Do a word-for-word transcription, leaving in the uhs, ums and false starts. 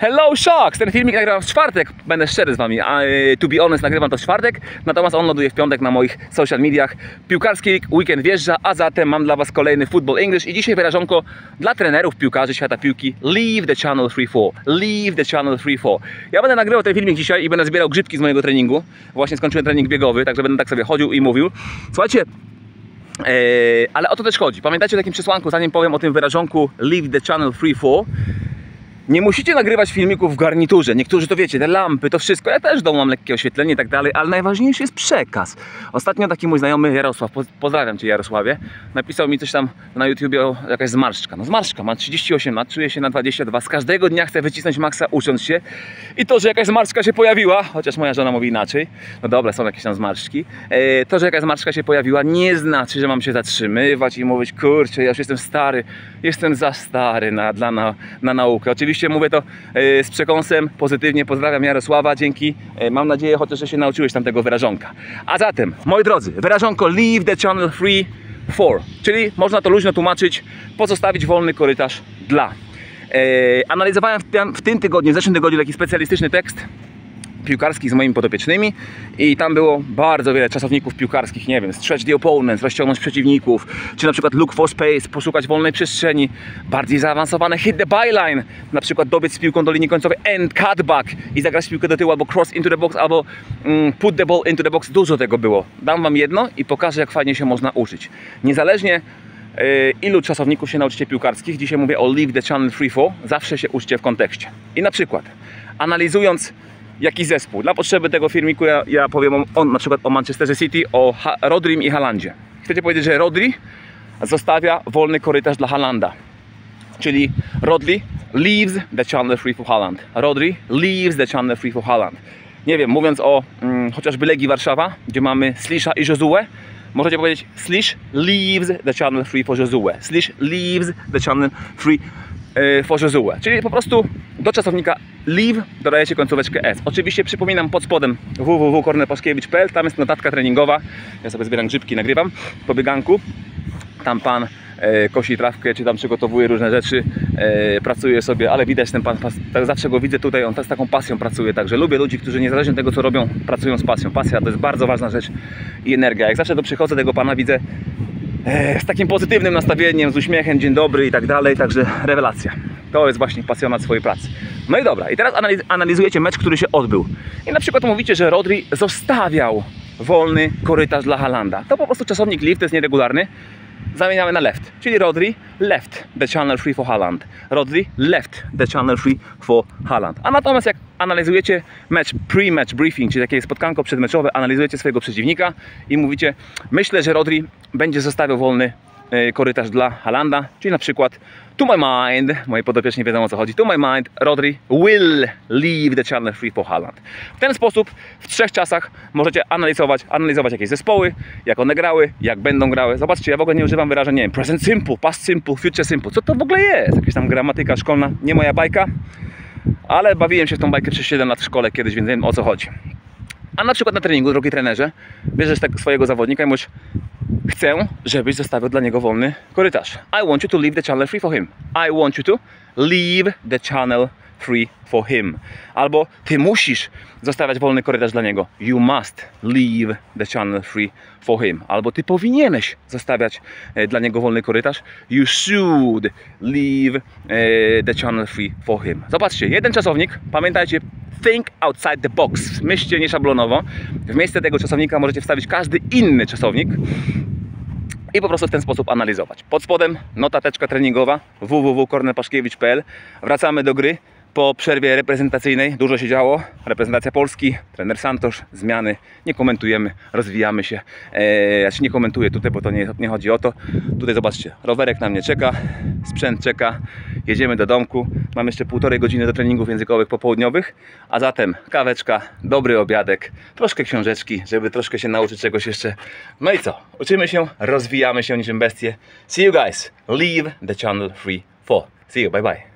Hello Sharks! Ten filmik nagrywam w czwartek, będę szczery z wami, a to be honest nagrywam to w czwartek, natomiast on ląduje w piątek na moich social mediach. Piłkarski weekend wjeżdża, a zatem mam dla was kolejny Football English i dzisiaj wyrażonko dla trenerów, piłkarzy świata piłki. Leave the channel three four. Leave the channel three four. Ja będę nagrywał ten filmik dzisiaj i będę zbierał grzybki z mojego treningu. Właśnie skończyłem trening biegowy, także będę tak sobie chodził i mówił. Słuchajcie, Eee, ale o to też chodzi. Pamiętajcie o takim przesłanku, zanim powiem o tym wyrażonku Leave the channel three four. Nie musicie nagrywać filmików w garniturze. Niektórzy to wiecie, te lampy, to wszystko. Ja też w domu mam lekkie oświetlenie i tak dalej, ale najważniejszy jest przekaz. Ostatnio taki mój znajomy Jarosław, pozdrawiam cię Jarosławie, napisał mi coś tam na YouTubie o jakaś zmarszczka. No zmarszczka, ma trzydzieści osiem lat, czuje się na dwadzieścia dwa, z każdego dnia chce wycisnąć maksa ucząc się. I to, że jakaś zmarszczka się pojawiła, chociaż moja żona mówi inaczej, no dobra, są jakieś tam zmarszczki, e, to, że jakaś zmarszczka się pojawiła, nie znaczy, że mam się zatrzymywać i mówić, kurczę, ja już jestem stary, jestem za stary na, dla, na, na naukę. Oczywiście mówię to z przekąsem, pozytywnie, pozdrawiam Jarosława, dzięki, mam nadzieję chociaż, że się nauczyłeś tamtego wyrażonka. A zatem, moi drodzy, wyrażonko Leave the channel three four, czyli można to luźno tłumaczyć, pozostawić wolny korytarz dla. Eee, analizowałem w tym, w tym tygodniu, w zeszłym tygodniu taki specjalistyczny tekst piłkarskich z moimi podopiecznymi i tam było bardzo wiele czasowników piłkarskich, nie wiem, stretch the opponent, rozciągnąć przeciwników, czy na przykład look for space, poszukać wolnej przestrzeni, bardziej zaawansowane hit the byline, na przykład dobiec z piłką do linii końcowej and cutback i zagrać piłkę do tyłu, albo cross into the box, albo mm, put the ball into the box. Dużo tego było. Dam wam jedno i pokażę, jak fajnie się można uczyć. Niezależnie yy, ilu czasowników się nauczycie piłkarskich, dzisiaj mówię o leave the channel three four, zawsze się uczcie w kontekście. I na przykład, analizując jaki zespół. Dla potrzeby tego filmiku ja, ja powiem o, on, na przykład o Manchesterze City, o ha Rodrim i Haalandzie. Chcecie powiedzieć, że Rodri zostawia wolny korytarz dla Haalanda. Czyli Rodri leaves the channel three for Haaland. Rodri leaves the channel three for Haaland. Nie wiem, mówiąc o mm, chociażby Legii Warszawa, gdzie mamy Slisha i Josue, możecie powiedzieć Slish leaves the channel three for Josue. Slish leaves the channel three for Josue. Czyli po prostu do czasownika leave dodajecie końcóweczkę s. Oczywiście przypominam pod spodem w w w kropka kornel paszkiewicz kropka p l, tam jest notatka treningowa. Ja sobie zbieram grzybki, nagrywam po bieganku. Tam pan e, kosi trawkę, czy tam przygotowuje różne rzeczy, e, pracuje sobie, ale widać ten pan, pas, tak zawsze go widzę tutaj, on z taką pasją pracuje, także lubię ludzi, którzy niezależnie od tego, co robią, pracują z pasją. Pasja to jest bardzo ważna rzecz i energia. Jak zawsze do przychodzę tego pana widzę e, z takim pozytywnym nastawieniem, z uśmiechem, dzień dobry i tak dalej, także rewelacja. To jest właśnie pasjonat swojej pracy. No i dobra, i teraz analiz analizujecie mecz, który się odbył. I na przykład mówicie, że Rodri zostawiał wolny korytarz dla Haalanda. To po prostu czasownik leave, to jest nieregularny. Zamieniamy na left, czyli Rodri left the channel three for Haaland. Rodri left the channel three for Haaland. A natomiast jak analizujecie mecz, pre-match briefing, czyli takie spotkanko przedmeczowe, analizujecie swojego przeciwnika i mówicie, myślę, że Rodri będzie zostawiał wolny korytarz dla Haalanda, czyli na przykład to my mind, moi podopieczni wiedzą, o co chodzi, to my mind, Rodri will leave the channel three for Haaland. W ten sposób w trzech czasach możecie analizować, analizować jakieś zespoły, jak one grały, jak będą grały. Zobaczcie, ja w ogóle nie używam wyrażeń, nie wiem, present simple, past simple, future simple. Co to w ogóle jest? Jakaś tam gramatyka szkolna, nie moja bajka, ale bawiłem się w tą bajkę przez siedem lat w szkole kiedyś, więc wiem, o co chodzi. A na przykład na treningu, drogi trenerze, bierzesz tak swojego zawodnika i mówisz, chcę, żebyś zostawił dla niego wolny korytarz. I want you to leave the channel three for him. I want you to leave the channel three for him. Albo ty musisz zostawiać wolny korytarz dla niego. You must leave the channel three for him. Albo ty powinieneś zostawiać e, dla niego wolny korytarz. You should leave e, the channel three for him. Zobaczcie, jeden czasownik, pamiętajcie, think outside the box. Myślcie nieszablonowo. W miejsce tego czasownika możecie wstawić każdy inny czasownik i po prostu w ten sposób analizować. Pod spodem notateczka treningowa w w w kropka kornel paszkiewicz kropka p l. Wracamy do gry po przerwie reprezentacyjnej. Dużo się działo. Reprezentacja Polski, trener Santosz, zmiany. Nie komentujemy, rozwijamy się. Eee, ja się nie komentuję tutaj, bo to nie, nie chodzi o to. Tutaj zobaczcie, rowerek na mnie czeka, sprzęt czeka. Jedziemy do domku. Mam jeszcze półtorej godziny do treningów językowych popołudniowych. A zatem kaweczka, dobry obiadek, troszkę książeczki, żeby troszkę się nauczyć czegoś jeszcze. No i co? Uczymy się, rozwijamy się niczym bestie. See you guys. Leave the channel three four. See you. Bye bye.